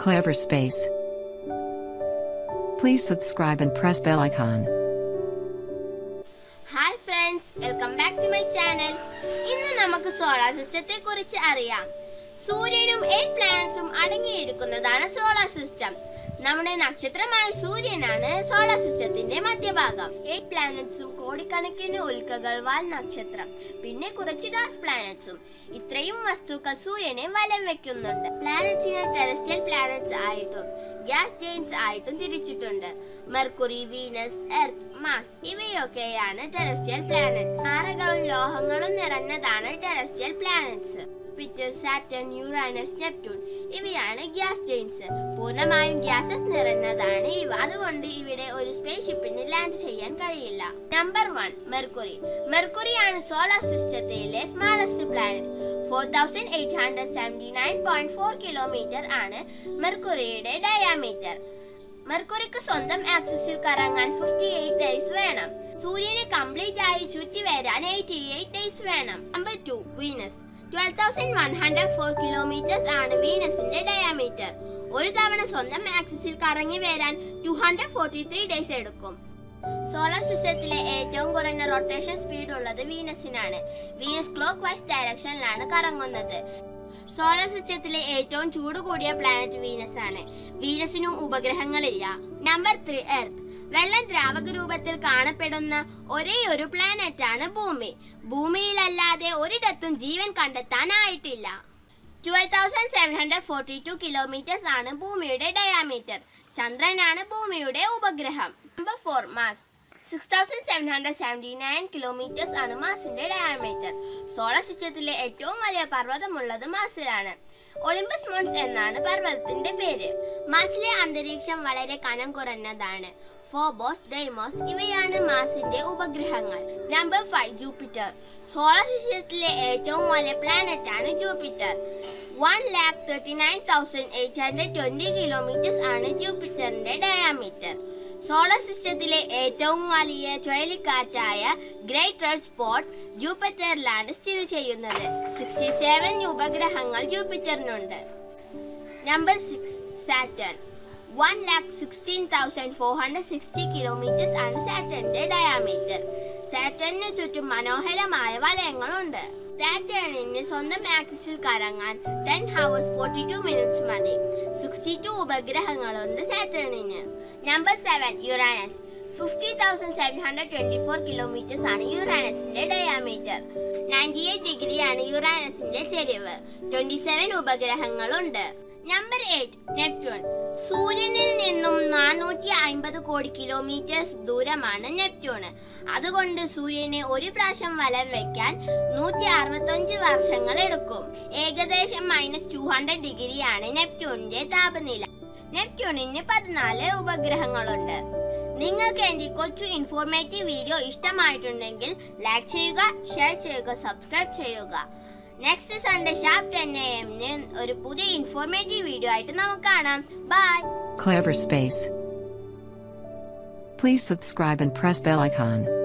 Clever Space. Please subscribe and press bell icon. Hi friends, welcome back to my channel. ഇന്ന് നമുക്ക് solar സിസ്റ്റത്തെ കുറിച്ച് അറിയാം. സൂര്യനും 8 പ്ലാനറ്റ്സും അടങ്ങിയിരിക്കുന്നതാണ് സോളാർ സിസ്റ്റം. നമ്മുടെ നക്ഷത്രമായ സൂര്യനാണ് സോളാർ സിസ്റ്റത്തിന്റെ മധ്യഭാഗം. 8 പ്ലാനറ്റ്സും കോടിക്കണക്കിന് ഉൽക്കകൾ വാൽ നക്ഷത്രം, പിന്നെ കുറച്ച് ഡാർക്ക് പ്ലാനറ്റ്സും. ഇത്രയും വസ്തുക്കൾ സൂര്യനെ വലം വെക്കുന്നുണ്ട്. പ്ലാനറ്റ്സിനെ ടെറസ്ട്രിയൽ പ്ലാനറ്റ്സ് ആയിട്ടും ഗ്യാസ് ജെയിന്റ്സ് ആയിട്ടും തിരിച്ചിട്ടുണ്ട്. മെർക്കുറി, വീനസ്, എർത്ത്, മാർസ് ഇവയൊക്കെയാണ് ടെറസ്ട്രിയൽ പ്ലാനറ്റ്സ്. താരകളും ലോഹങ്ങളും നിറഞ്ഞതാണ് terrestrial planets. Jupiter, Saturn, Uranus, Neptune ഇവയാണ് ഗ്യാസ് ജെയിന്റ്സ്. പൂർണ്ണമായും ഗ്യാസസ് നിറഞ്ഞതാണ് ഇവ. അതുകൊണ്ട് ഇവിടെ ഒരു സ്പേസ് ഷിപ്പിന് ലാൻഡ് ചെയ്യാൻ കഴിയില്ല. Number 1 Mercury. മെർക്കുറിയാണ് സോളാർ സിസ്റ്റത്തിലെ സ്മാളസ്റ്റ് പ്ലാനറ്റ്. 4879.4 കിലോമീറ്റർ ആണ് മെർക്കുറിയുടെ ഡയാമീറ്റർ. മെർക്കുറിക്ക് സ്വന്തം ആക്സിസിൽ കറങ്ങാൻ 58 ഡേയ്സ് വേണം. സൂര്യനെ കംപ്ലീറ്റ് ആയി ചുറ്റി വരാൻ 88 ഡേയ്സ് വേണം. Number 2 Venus. 12,104 കിലോമീറ്റേഴ്സ് ആണ് വീനസിന്റെ ഡയാമീറ്റർ. ഒരു തവണ സ്വന്തം ആക്സിസിൽ കറങ്ങി വരാൻ 243 ഡേയ്സ് എടുക്കും. സോളാർ സിസ്റ്റത്തിലെ ഏറ്റവും കുറഞ്ഞ റൊട്ടേഷൻ സ്പീഡ് ഉള്ളത് വീനസിനാണ്. വീനസ് ക്ലോക്ക് വൈസ് ഡയറക്ഷനിലാണ് കറങ്ങുന്നത്. സോളാർ സിസ്റ്റത്തിലെ ഏറ്റവും ചൂട് കൂടിയ പ്ലാനറ്റ് വീനസ് ആണ്. വീനസിനും ഉപഗ്രഹങ്ങളില്ല. Number 3 Earth. വെള്ളം ദ്രാവക രൂപത്തിൽ കാണപ്പെടുന്ന ഒരേ ഒരു പ്ലാനറ്റ് ആണ് ഭൂമി. ഭൂമിയിലല്ലാതെ ഒരിടത്തും ജീവൻ കണ്ടെത്താനായിട്ടില്ല. 12,742 കിലോമീറ്റേഴ്സ് ആണ് ഭൂമിയുടെ ഡയാമീറ്റർ. ചന്ദ്രനാണ് ഭൂമിയുടെ ഉപഗ്രഹം. Number 4 Mars. 6,779 കിലോമീറ്റേഴ്സ് ആണ് മാർസിന്റെ ഡയാമീറ്റർ. സോളാർ സിസ്റ്റത്തിലെ ഏറ്റവും വലിയ പർവ്വതമുള്ളത് മാർസിലാണ്. ഒളിമ്പസ് മോൺസ് എന്നാണ് പർവ്വതത്തിന്റെ പേര്. മാർസിലെ അന്തരീക്ഷം വളരെ കനം കുറഞ്ഞതാണ്. ഫോബോസ്, ഡെയ്മോസ് ഇവയാണ് മാർസിന്റെ ഉപഗ്രഹങ്ങൾ. Number 5 Jupiter. സോളാർ സിസ്റ്റത്തിലെ ഏറ്റവും വലിയ പ്ലാനറ്റ് ആണ് ജൂപ്പിറ്റർ. 1,39,820 കിലോമീറ്റേഴ്സ് ആണ് ജൂപ്പിറ്ററിന്റെ ഡയാമീറ്റർ. സോളാർ സിസ്റ്റത്തിലെ ഏറ്റവും വലിയ ചുഴലിക്കാറ്റായ ഗ്രേറ്റ് റെഡ് സ്പോട്ട് ജൂപ്പിറ്ററിലാണ് സ്ഥിതി ചെയ്യുന്നത്. 67 ഉപഗ്രഹങ്ങൾ ജൂപ്പിറ്ററിനുണ്ട്. നമ്പർ 6 സാറ്റർൺ. 1,16,460 കിലോമീറ്റേഴ്സ് ആണ് സാറ്റർണിന്റെ ഡയാമീറ്റർ. സാറ്റർണിന് ചുറ്റും മനോഹരമായ വലയങ്ങളുണ്ട്. സാറ്റർണിന് സ്വന്തം ആക്സിസിൽ കറങ്ങാൻ 10 hours 42 minutes മതി. 62 ഉപഗ്രഹങ്ങളുണ്ട് സാറ്റർണിന്. Number 7 Uranus. 50,724 കിലോമീറ്റേഴ്സ് ആണ് യുറാനസിന്റെ ഡയാമീറ്റർ. 98 ഡിഗ്രിയാണ് യുറാനസിന്റെ ചെരിവ്. 27 ഉപഗ്രഹങ്ങളുണ്ട്. Number 8 Neptune. സൂര്യനിൽ നിന്നും 450 കോടി കിലോമീറ്റേഴ്സ് ദൂരമാണ് നെപ്റ്റ്യൂണ്. അതുകൊണ്ട് സൂര്യനെ ഒരു പ്രാവശ്യം വലം വയ്ക്കാൻ 165 വർഷങ്ങൾ എടുക്കും. ഏകദേശം -200 ഡിഗ്രിയാണ് നെപ്റ്റ്യൂണിന്റെ താപനില. നെപ്റ്റ്യൂണിന് 14 ഉപഗ്രഹങ്ങളുണ്ട്. നിങ്ങൾക്ക് എന്റെ കൊച്ചു ഇൻഫോർമേറ്റീവ് വീഡിയോ ഇഷ്ടമായിട്ടുണ്ടെങ്കിൽ ലൈക്ക് ചെയ്യുക, ഷെയർ ചെയ്യുക, സബ്സ്ക്രൈബ് ചെയ്യുക. നെക്സ്റ്റ് സൺഡേ ഷാർപ്പ് 10 AM ഒരു പുതിയ ഇൻഫോർമേറ്റീവ് വീഡിയോ ആയിട്ട് നമുക്ക് കാണാം. Bye. Clever Space. Please subscribe and press bell icon.